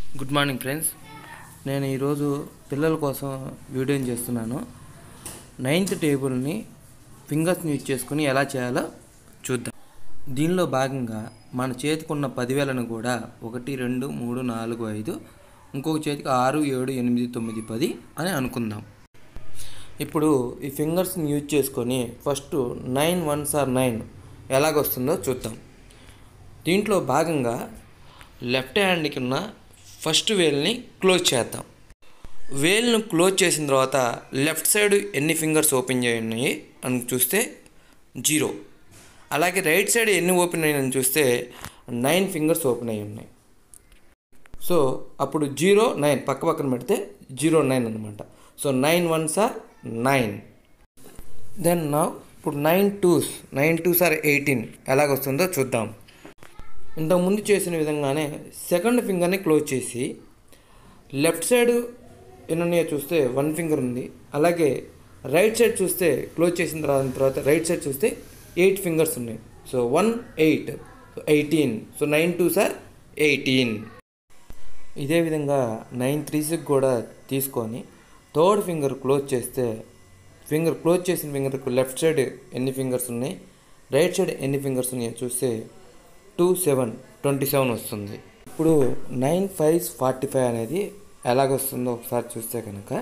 Good morning friends. నేను ఈరోజు పిల్లల కోసం వీడియోని చేస్తున్నాను. 9th టేబుల్ని ఫింగర్స్ని యూజ్ చేసుకుని ఎలా చేయాలో చూద్దాం. దీనిలో భాగంగా మన చేతికున్న 10,000ను కూడా 1 2 3 4 5 ఇంకొక చేతికి 6 7 8 9 10 అని అనుకుందాం. ఇప్పుడు ఈ ఫింగర్స్ని యూజ్ చేసుకొని ఫస్ట్ 9 1s are 9 ఎలాగొస్తుందో చూద్దాం. దీంట్లో భాగంగా లెఫ్ట్ హ్యాండ్కి ఉన్న ఫస్ట్ వేల్ని క్లోజ్ చేద్దాం. వేల్ను క్లోజ్ చేసిన తర్వాత లెఫ్ట్ సైడ్ ఎన్ని ఫింగర్స్ ఓపెన్ అయ్యి ఉన్నాయి అని చూస్తే 0. అలాగే రైట్ సైడ్ ఎన్ని ఓపెన్ అయ్యాయని చూస్తే 9 ఫింగర్స్ ఓపెన్ అయ్యి ఉన్నాయి. సో అప్పుడు 0 9 పక్క పక్కన పెడితే 0 9 అనమాట. So 9 1s are 9. దెన్ నా ఇప్పుడు 9 2s are 18 ఎలాగొస్తుందో చూద్దాం. ఇంతకుముందు చేసిన విధంగానే సెకండ్ ఫింగర్ని క్లోజ్ చేసి లెఫ్ట్ సైడ్ ఎన్నున్నాయో చూస్తే 1 ఫింగర్ ఉంది. అలాగే రైట్ సైడ్ చూస్తే క్లోజ్ చేసిన తర్వాత రైట్ సైడ్ చూస్తే 8 ఫింగర్స్ ఉన్నాయి. So 1 8 so 18. So 9 2s are 18. ఇదే విధంగా 9 3s కూడా తీసుకొని థర్డ్ ఫింగర్ క్లోజ్ చేస్తే క్లోజ్ చేసిన ఫింగర్కు లెఫ్ట్ సైడ్ ఎన్ని ఫింగర్స్ ఉన్నాయి, రైట్ సైడ్ ఎన్ని ఫింగర్స్ ఉన్నాయో చూస్తే 2 7 27 వస్తుంది. ఇప్పుడు 9 5s 45 అనేది ఎలాగొస్తుందో ఒకసారి చూస్తే కనుక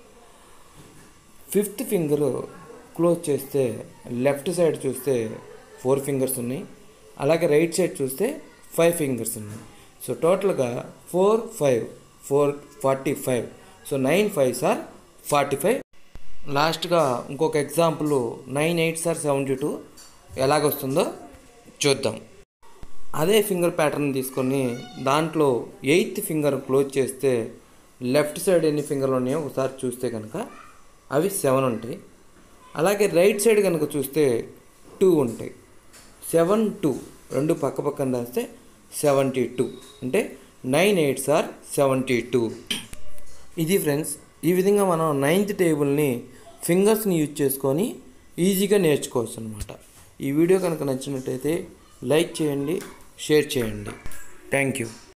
ఫిఫ్త్ ఫింగర్ క్లోజ్ చేస్తే లెఫ్ట్ సైడ్ చూస్తే 4 ఫింగర్స్ ఉన్నాయి. అలాగే రైట్ సైడ్ చూస్తే 5 ఫింగర్స్ ఉన్నాయి. సో టోటల్గా 4 5 4 45. So 9 5s are 45. లాస్ట్గా ఇంకొక ఎగ్జాంపుల్ 9 8s are 72 ఎలాగొస్తుందో చూద్దాం. అదే ఫింగర్ ప్యాటర్న్ తీసుకొని దాంట్లో 8th ఫింగర్ క్లోజ్ చేస్తే లెఫ్ట్ సైడ్ ఎన్ని ఫింగర్లు ఉన్నాయో ఒకసారి చూస్తే కనుక అవి 7 ఉంటాయి. అలాగే రైట్ సైడ్ కనుక చూస్తే 2 ఉంటాయి. 7 2 రెండు పక్క పక్కన రాస్తే 72. అంటే 9 8s are 72. ఇది ఫ్రెండ్స్, ఈ విధంగా మనం 9th టేబుల్ని ఫింగర్స్ని యూజ్ చేసుకొని ఈజీగా నేర్చుకోవచ్చు అనమాట. ఈ వీడియో కనుక నచ్చినట్టయితే లైక్ చేయండి, షేర్ చేయండి. Thank you.